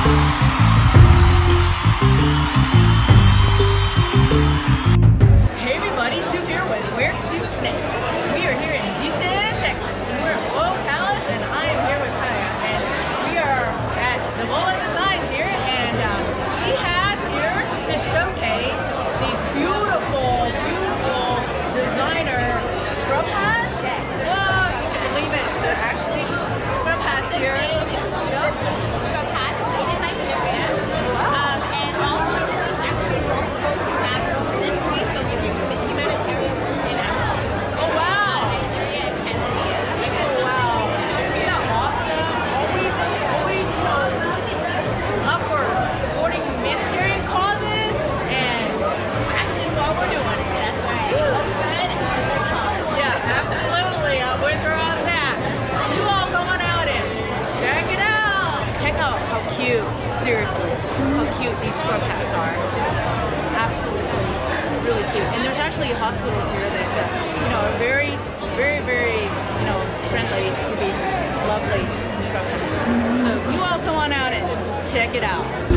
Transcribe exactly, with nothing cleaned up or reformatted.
Hey everybody, Two here with Where to Next. We are here in Houston, Texas, and we're at Whoa Palace, and I am here with Kaya, and we are at Navola Designs here, and um, she has here to showcase these beautiful, beautiful designer scrub hats. Yes. Whoa, you can believe it. They're actually scrub hats here. Scrub hats made in Nigeria. Wow. Um, and all of those actually also go back this week. They'll give you humanitarian in Africa. Oh wow. Nigeria and Tanzania. Oh wow. Isn't that awesome? Always, always, you know, upward, supporting humanitarian causes and fashion while we're doing it. That's right. Look good and work your hard. Yeah, absolutely. I'm with her on that. You all come on out and check it out. Check out how cute, seriously, how cute these scrub hats are. Just absolutely really cute. And there's actually hospitals here that, uh, you know, are very, very, very, you know, friendly to these lovely scrub hats. So you all come on out and check it out.